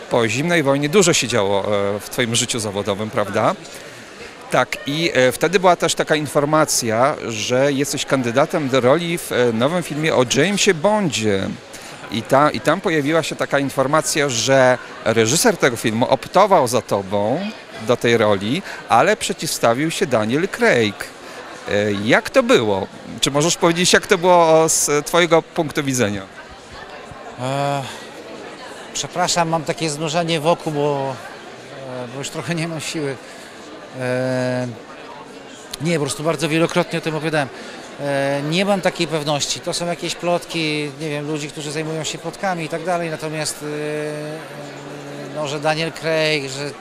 Po zimnej wojnie dużo się działo w twoim życiu zawodowym, prawda? Tak, i wtedy była też taka informacja, że jesteś kandydatem do roli w nowym filmie o Jamesie Bondzie. I tam pojawiła się taka informacja, że reżyser tego filmu optował za tobą do tej roli, ale przeciwstawił się Daniel Craig. Jak to było? Czy możesz powiedzieć, jak to było z twojego punktu widzenia? Przepraszam, mam takie znużenie wokół, bo już trochę nie mam siły. Nie, po prostu bardzo wielokrotnie o tym opowiadałem. Nie mam takiej pewności. To są jakieś plotki, nie wiem, ludzi, którzy zajmują się plotkami i tak dalej. Natomiast no, że Daniel Craig, że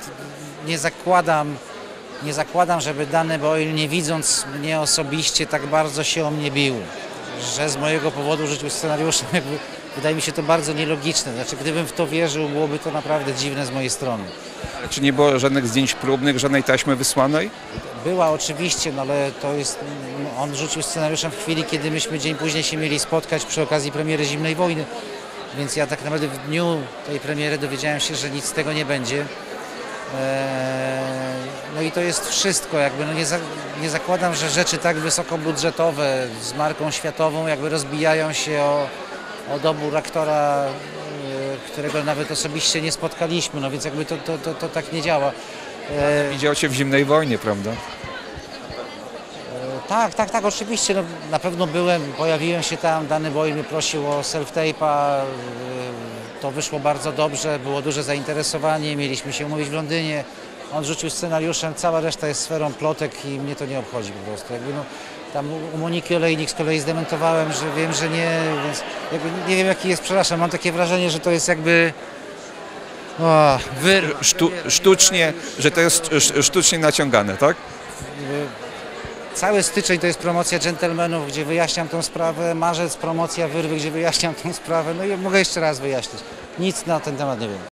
nie zakładam, żeby Danny Boyle, nie widząc mnie osobiście, tak bardzo się o mnie bił. Że z mojego powodu rzucił scenariuszem, jakby wydaje mi się to bardzo nielogiczne. Znaczy, gdybym w to wierzył, byłoby to naprawdę dziwne z mojej strony. Ale czy nie było żadnych zdjęć próbnych, żadnej taśmy wysłanej? Była oczywiście, no ale to jest, on rzucił scenariuszem w chwili, kiedy myśmy dzień później się mieli spotkać przy okazji premiery Zimnej Wojny. Więc ja tak naprawdę w dniu tej premiery dowiedziałem się, że nic z tego nie będzie. No i to jest wszystko, jakby no nie zakładam, że rzeczy tak wysokobudżetowe z marką światową jakby rozbijają się o dobór aktora, którego nawet osobiście nie spotkaliśmy, no więc jakby to tak nie działa. Widział cię w Zimnej Wojnie, prawda? Tak, oczywiście, no, na pewno pojawiłem się tam, Danny Boyle mnie prosił o self-tape'a, to wyszło bardzo dobrze, było duże zainteresowanie, mieliśmy się umówić w Londynie, on rzucił scenariuszem, cała reszta jest sferą plotek i mnie to nie obchodzi po prostu. Jakby, no, tam u Moniki Olejnik z kolei zdementowałem, że wiem, że nie, więc jakby nie wiem jaki jest, przepraszam, mam takie wrażenie, że to jest jakby Sztucznie, że to jest sztucznie naciągane, tak? Cały styczeń to jest promocja Gentlemanów, gdzie wyjaśniam tą sprawę, marzec promocja Wyrwy, gdzie wyjaśniam tą sprawę, no i mogę jeszcze raz wyjaśnić. Nic na ten temat nie wiem.